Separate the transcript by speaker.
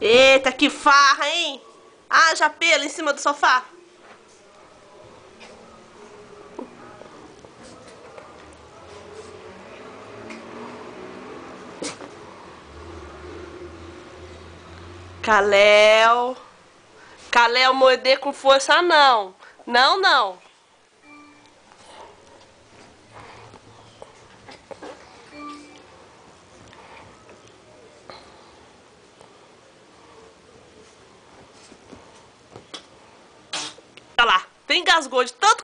Speaker 1: Eita, que farra, hein? Haja pelo em cima do sofá. Caléu. Caléu, morder com força não. Não, não. Olha lá, até engasgou de tanto